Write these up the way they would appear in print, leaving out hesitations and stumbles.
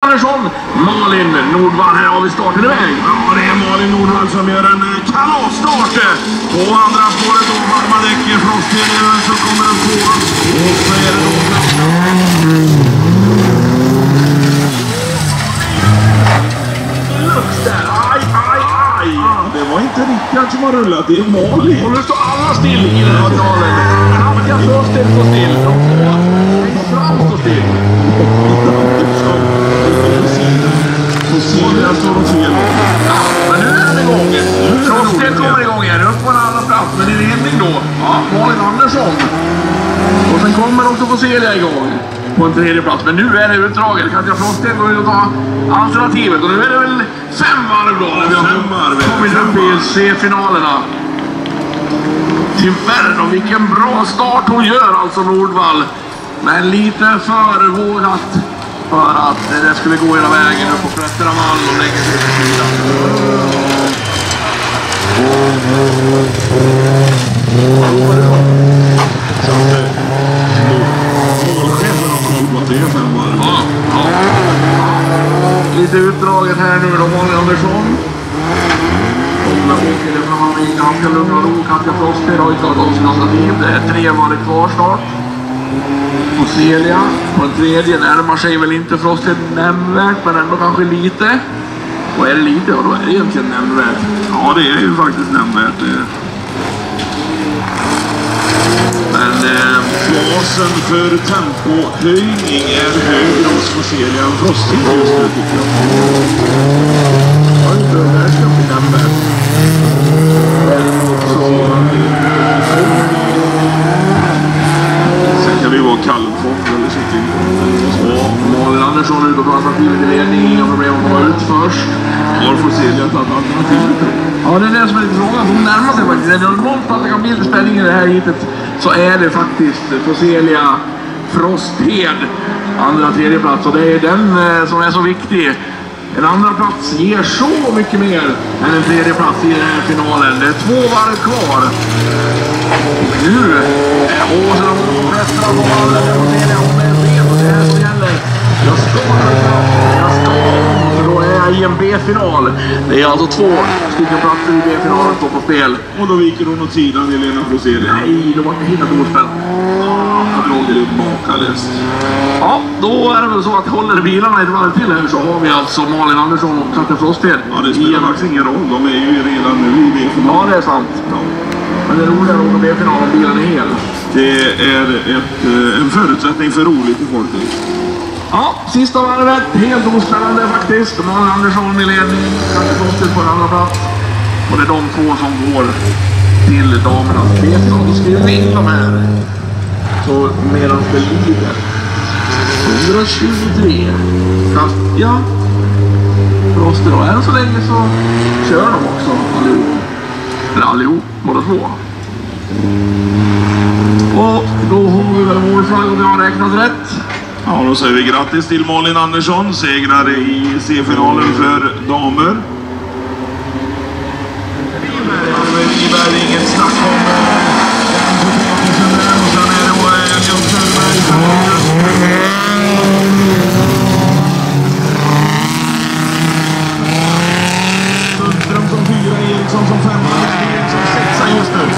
Andersson, Malin Nordvall, här har vi starten iväg. Ja, det är Malin Nordvall som gör en kalasstart. På andra spåret då, varma däcken, frostheden, så kommer den på. Och så är det då... Det var inte Rickard som har rullat, det är Malin. Och nu står alla still i den här finalen. Katja Frosted står still. De två fram står still. Fossilien står och fel. Men nu är det igång. Frosted kommer igång igen. Upp på en annan plats. Men i ledning då. Ja, Malin Andersson. Och sen kommer också Fossilien igång. På en tredje plats. Men nu är det utdraget. Katja Frosted går in och tar alternativet. Och nu är det väl 5 varv då. Ja, 5 varv. Kommit upp i C-finalerna. Tyvärr då, vilken bra start hon gör alltså Nordvall. Men lite för vågat för att det skulle gå hela vägen upp på Klättra Vall och lägga sig till sidan. Målchefen har koll på att det är 5 varv. Ja. Lite utdraget här nu då, Malin Andersson. Och åker det fram i ganska lugn och ro. Katja Frosted har ju tagit av sin alternativ. Det är 3 varv kvar snart. Fossilien på en tredje närmar sig väl inte Frosted nämnvärt, men ändå kanske lite. Och är det lite, och då är det egentligen nämnvärt. Ja, det är ju faktiskt nämnvärt. Men basen för tempohöjning är högre hos Fossilien än Frosted just nu, tycker jag. Ja, det ska bli nämnvärt. Sen kan det ju vara kallfång eller så till. Malin Andersson är ute på alternativet i ledning. Inga problem att komma ut först. Har Fossilien tagit alternativet? Ja, det är det som är lite frågan. Hon närmar sig faktiskt. Är det normalt att det kan bli lite spänning i det här hitet, så är det faktiskt Fossilien Frosted. Andra, tredje plats. Och det är den som är så viktig. En andra plats ger så mycket mer än en tredje plats i den här finalen. Det är 2 varv kvar. Nu är Åsa och Klättra på vallen. Det är det här som gäller. Jag ska, för då är jag i en B-final. Det är alltså 2 stycken platser i B-finalen står på spel. Och då viker hon åt sidan, Helena Fossilien. Nej, då var det hittat ordspel. Jag låg det bakalest. Ja, då är det väl så att håller bilarna ett varv till här, så har vi alltså Malin Andersson och Katja Frosted. Ja, det spelar faktiskt ingen roll. De är ju redan nu i B-final. Ja, det är sant. Ja. Men det är roligare att åka B-final om bilen är hel. Det är en förutsättning för roligt i folket. Ja, sista varvet. Helt ospännande faktiskt. Malin Andersson i ledning. Katja Frosted på en andra plats. Och det är de 2 som går till damernas B-final. Då skriver vi in de här. Så medan det lider. 123. Katja Frosted då. Än så länge så kör de också allihop. Eller allihop, båda 2. Och då har vi väl målflagg om jag har räknat rätt. Ja, då säger vi grattis till Malin Andersson, segrare i C-finalen för damer. Viberg, inget snack om och sen är det Elion Söderberg Sundström som 4, Eriksson som 5, Eriksson 6 just nu.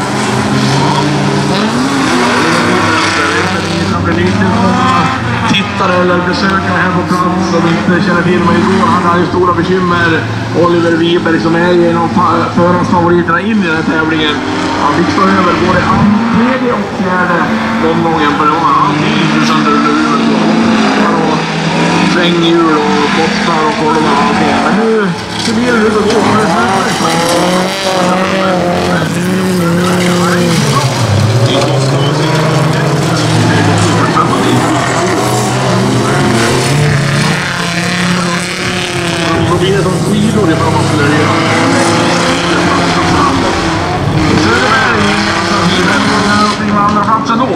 Tittare eller besökare här på plats som inte känner till mig igår. Han hade ju stora bekymmer. Oliver Wiberg som är en av förhandsfavoriterna in i den här tävlingen. Han fick stå över både tredje och fjärde omgången, för det var allting intressant under huvudet. Svänghjul och bottnar och kolvar och allting. Men nu så blir det ut och gå. Då blir det som skidor ifrån man skulle göra. Söderberg, någonting med andra platsen då.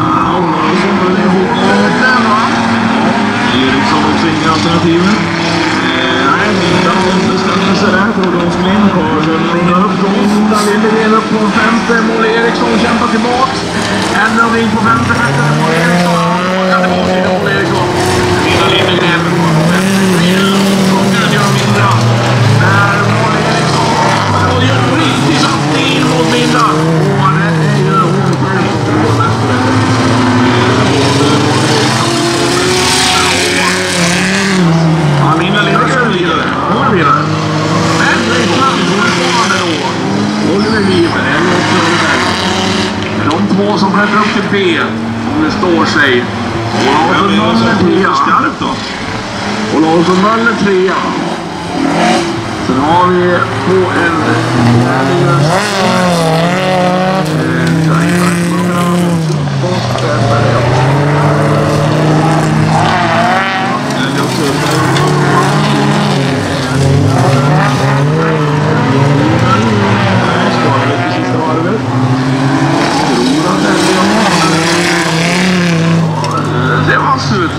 Eriksson också in i alternativet. Nej, inte bestämmelser där. Fordonsglind, Karlsson ringer upp från Lillegren upp på 5:e. Mål Eriksson kämpar tillbaks. Ändring på 5:e. Mål Eriksson. Ja, det var Mål Eriksson. Lillegren. P. Om det står sig. Vem är det som skjuter skarpt då? Och Larsson Möller 3. Sen har vi på en det var slut.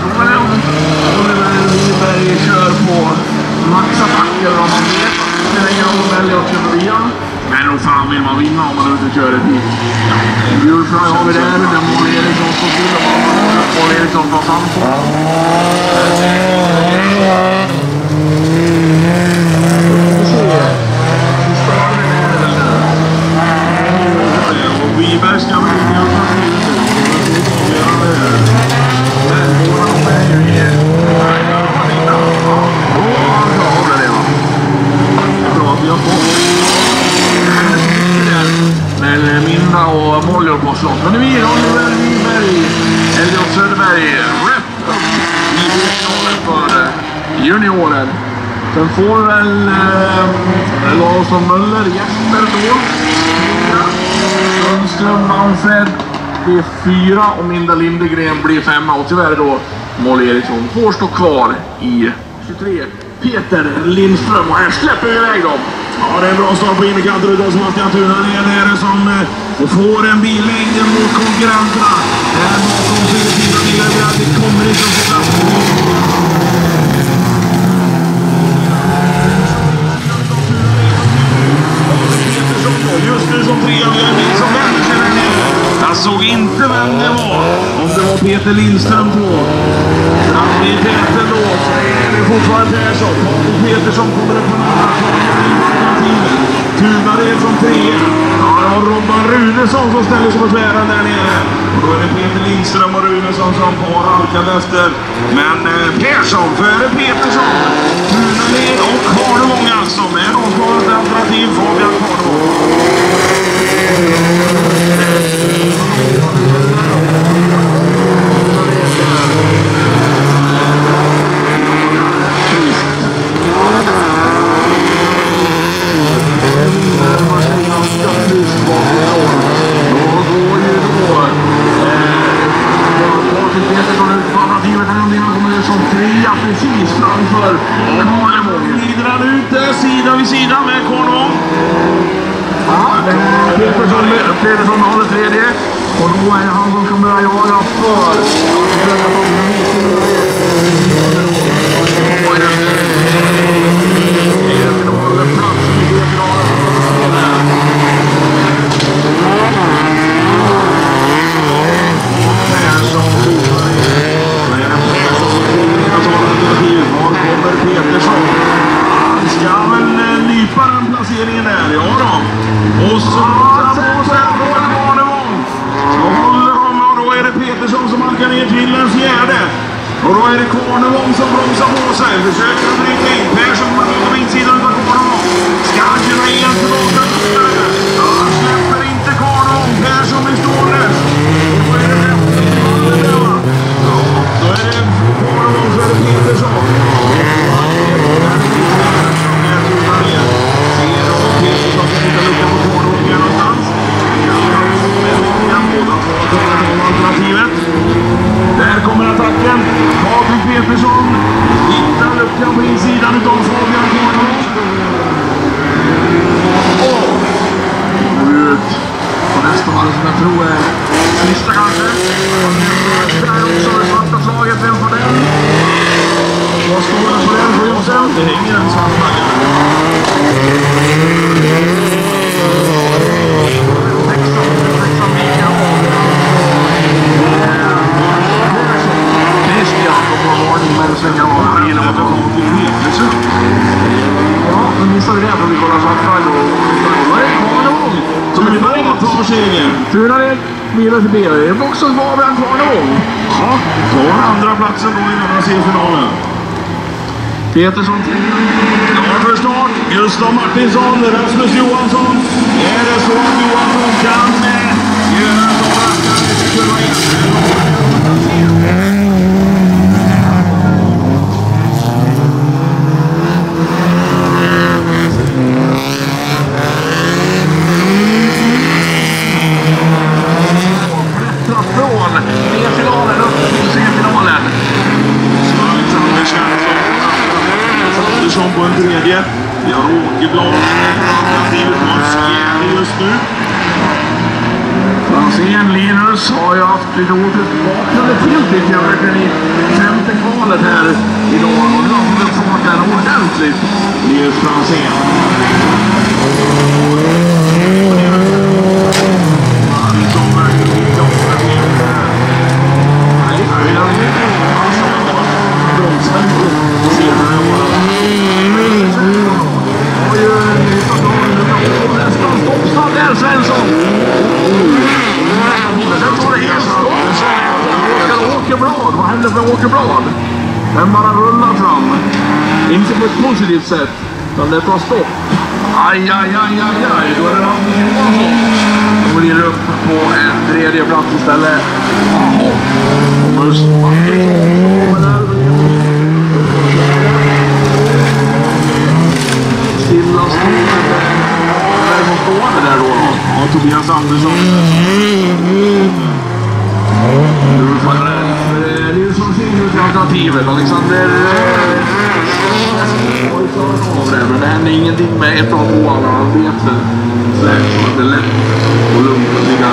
Wiberg kör på maxattacker om man vet. Det är ingen väljer att köra via. Men då fan vill man vinna om man inte kör ett hit. Bjurfröj har vi där. Den Mål Eriksson står till. Mål Eriksson tar Sandfors. Och Wiberg ska väl inte göra Men Minna och Mollor på slott. Men det blir Oliver Wiberg, Elliot Söderberg, rätt upp i finalen för junioren. Sen får väl Larsson Möller, Jesper då. Sundström, Manfred blir 4 och Minda Lindegren blir 5. Och tyvärr då Mål Eriksson får stå kvar i 23. Peter Lindström och här släpper vi iväg dem. Ja, det är en bra start på innekanten utav Sebastian Tunan. Det är det som får en billängd mot konkurrenterna. Här bakom Filipina Lilla att det kommer inte att få plats. Just nu som 3 av Jörgen som vänder där nere. Jag såg inte vem det var. Om det var Peter Lindström på. Fram i täten då så är det fortfarande Persson. Petersson kommer upp på en annan. Tunared som 3. Ja, det har Robban Runesson som ställer sig på tvären där nere. Och då är det Peter Lindström och Runesson som har halkat efter. Men Persson före Petersson. Tunared och Karlevång alltså. Med avtalet alternativ Fabian Karlevång. Precis framför Karlevång. Glider han ut sida vid sida med Karlevång. Ja, Petersson håller 3D. Och då är han som kan börja jaga för. Placeringen där, ja då. Och så på Karlevång. Så håller han och då är det Petersson som halkar ner till den 4:e. Och då är det Karlevång som bromsar på sig. Försöker att bryta in. Persson på insidan av Karlevång. Ska han kunna igen tillbaka? Ja, han släpper inte Karlevång. Persson blir stående. Då är det då är det Karlevång så är det Petersson. Där kommer attacken. Patrik Petersson hittar luckan på insidan utav Fabian Karlevång. Ut på nästa varv som jag tror är sista kanske. Där också det svarta slaget. Vem får den? Vad står det på den skjusen? Det hänger en svart flagga. Ja, men missade det för vi kollar svartfärg och vad är det? Karlevång! Tunared tar segern. Tunared vidare till B. Det är också Fabian Karlevång. Ja, tar andra platsen då i denna C-finalen. Petersson till. Klar för start. Gustav Martinsson, Rasmus Johansson. Är det så att Johansson kan På en tredje. Vi har Åkerblad. Alternativet var Skjärne just nu. Franzén Linus har ju haft lite återtillbakande till tycker jag verkligen i femte kvalet här idag. Och nu har han fått farten ordentligt. Linus Franzén. Som verkligen inte har Svensson. Sen tar det helt stopp. Åkerblad. Vad händer för Åkerblad? Den bara rullar fram. Inte på ett positivt sätt. Utan det tar stopp. Aj. Då är det Johansson. Då blir det upp på en tredje plats istället. Stilla stående där då. Ja, Tobias Andersson. Det är som ser alternativet. Alexander men det händer ingenting med ett av tvåan. Han vet att det är lätt och lugnt att ligga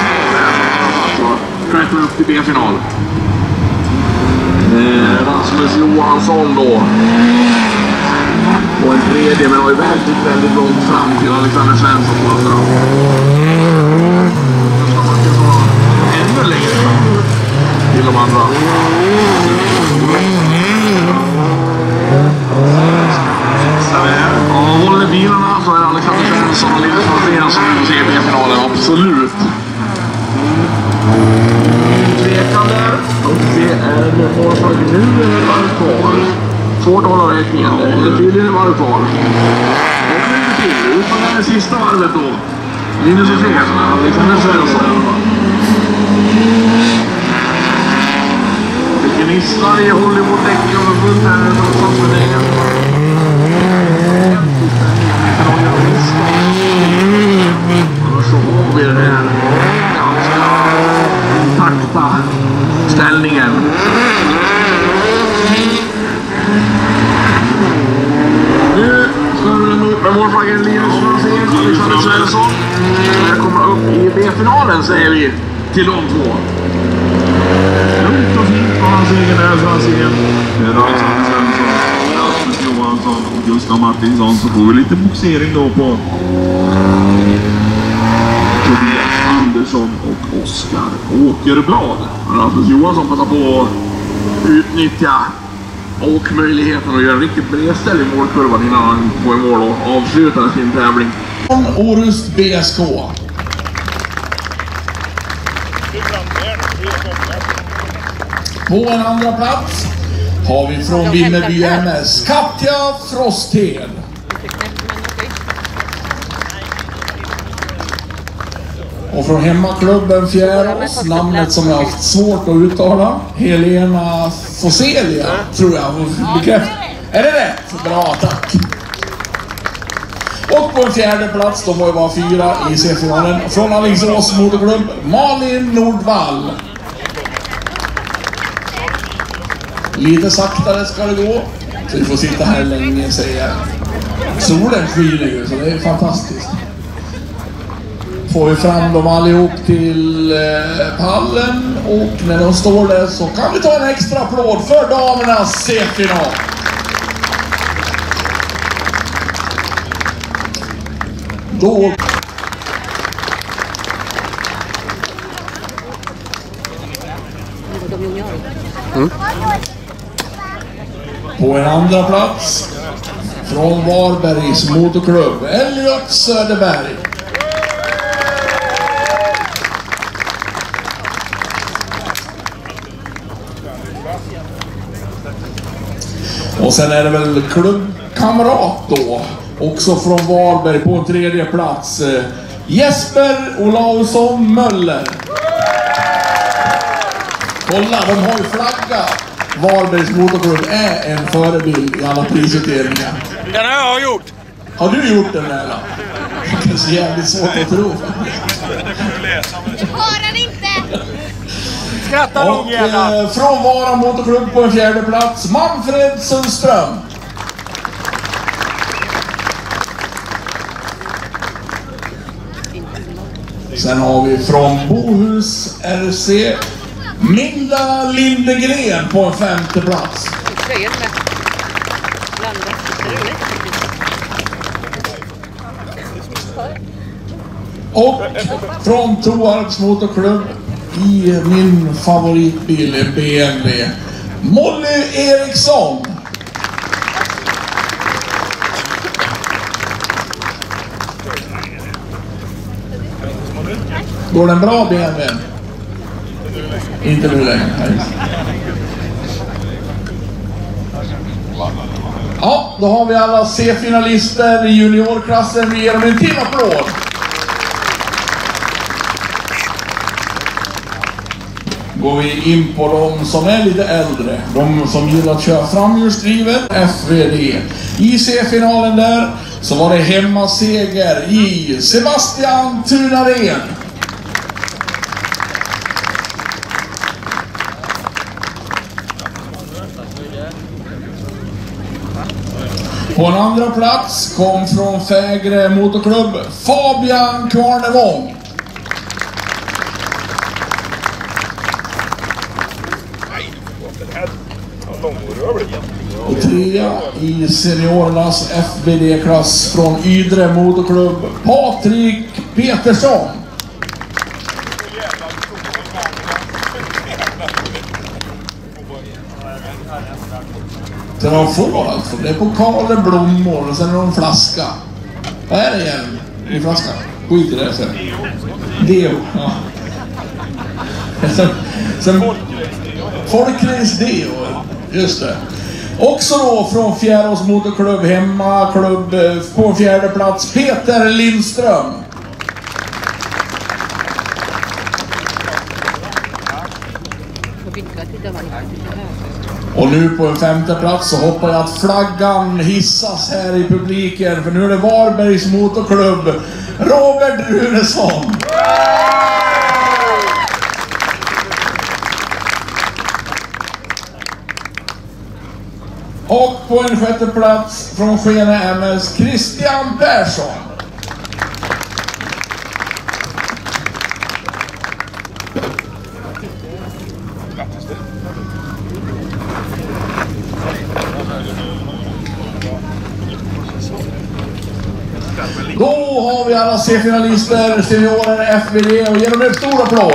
klättrar upp till B-final. Rasmus Johansson då. Och en tredje, men har ju väldigt långt fram till Alexander Svensson på andra. Ännu längre fram till de andra. Ja, håller bilarna så är Alexander Svensson och Linus Franzén som vi får se i B-finalen, absolut. Tvekan där. Och det är med målslag nu eller kvar. Svårt att hålla räkningen. Det är tydligen varv kvar. Och nu är det till. Ut på det här sista varvet då. Linus och Svensson. Alexander Svensson. Det gnisslar i Hollywood-däcken och fullt här. Och så har vi den här ganska intakta ställningen. Nu ska den upp med målflaggen Linus Franzén, Alexander Svensson. Här kommer upp i B-finalen säger vi till de två. Lugnt och fint på hans egen där Franzén. Det är Alexander Svensson, Rasmus Johansson och Gustav Martinsson. Så får vi lite boxering då på Tobias Andersson och Oskar Åkerblad. Rasmus Johansson passar på att utnyttja och möjligheten att göra en riktigt bredställ i målkurvan innan han får en mål och avslutar sin tävling. Orust BSK. På en andra plats har vi från Vimmerby MS Katja Frosthed. Och från hemmaklubben Fjärås, namnet som jag har haft svårt att uttala, Helena Foselia, tror jag. Är det rätt? Bra, tack. Och på en fjärde plats, de var ju bara 4 i C-finalen, från Alingsås moderklubb, Malin Nordvall. Lite saktare ska det gå, så vi får sitta här länge, säger jag. Solen skiner ju, så det är fantastiskt. Får vi fram dem allihop till pallen och när de står där så kan vi ta en extra applåd för damernas C-final. Då... På en andra plats från Varbergs motorklubb, Elliot Söderberg. Och sen är det väl klubbkamrat då, också från Varberg på en tredje plats, Jesper Olausson Möller. Kolla, de har ju flagga. Varbergs motorklubb är en förebild i alla prisutdelningar. Den har jag gjort. Har du gjort den där då? Det är så jävligt svårt att tro. Har han inte? Skrattar nog gärna. Från Vara motorklubb på en 4:e plats, Manfred Sundström. Sen har vi från Bohus RC, Minda Lindegren på en 5:e plats. Och från Toarps motorklubb i min favoritbil BMW, Molly Eriksson. Går den bra BMW? Inte nu längre. Ja, då har vi alla C-finalister i juniorklassen. Vi ger dem en till applåd. Går vi in på de som är lite äldre. De som gillar att köra framhjulsdrivet, FVD. I C-finalen där så var det hemmaseger i Sebastian Tunaren. På en andra plats kom från Fägre motorklubb Fabian Kvarnevång. Och trea i seniorernas FBD-klass från Ydre motorklubb Patrik Petersson. Det är de få alltså. Det är pokaler, blommor och sen är det en flaska. Vad är det igen i flaskan? Skit i det sen. Deo. Ja. Sen Folkrace-deo. Just det. Också då från Fjärås motorklubb, hemmaklubb på en 4:e plats, Peter Lindström. Och nu på en 5:e plats så hoppas jag att flaggan hissas här i publiken. För nu är det Varbergs motorklubb, Robert Runesson. Och på en 6:e plats från Skene MS, Christian Persson. Då har vi alla C-finalister, seniorer, FBD och ger dem en stor applåd.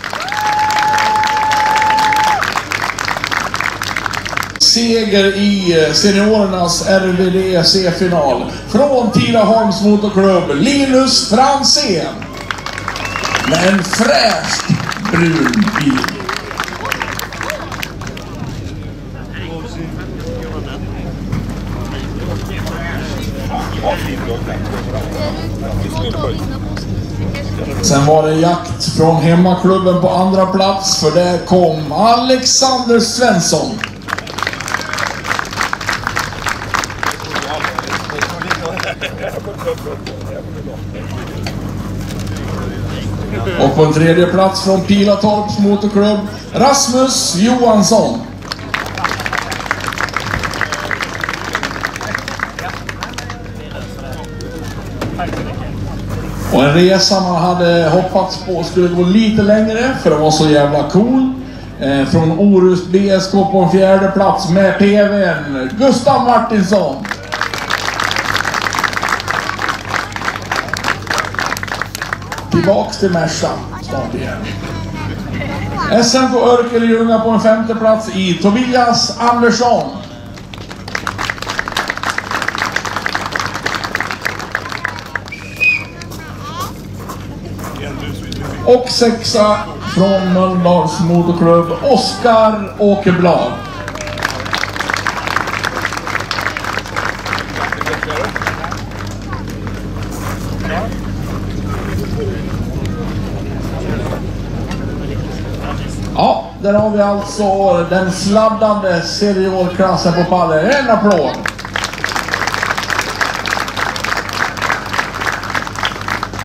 Seger i seniorernas RVD C-final från Tidaholms motorklubb, Linus Franzén. Med en fräsch brun bil. Sen var det jakt från hemmaklubben på andra plats, för där kom Alexander Svensson. Och på en 3:e plats från Pilatorps motorklubb, Rasmus Johansson. Och en resa man hade hoppats på skulle gå lite längre, för det var så jävla cool. Från Orust BSK på en 4:e plats med PVn Gustav Martinsson. Tillbaks till Mersa snart igen. SM på Örkelljunga på en 5:e plats i Tobias Andersson. Och 6:a från Mölndals motorklubb, Oskar Åkerblad. där har vi alltså den sladdande seniorklassen på pallen. En applåd!